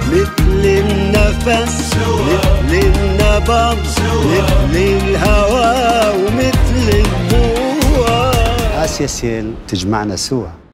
مثل النفس مثل النبض مثل الهوى ومثل الضوء. آسيا سيل تجمعنا سوا.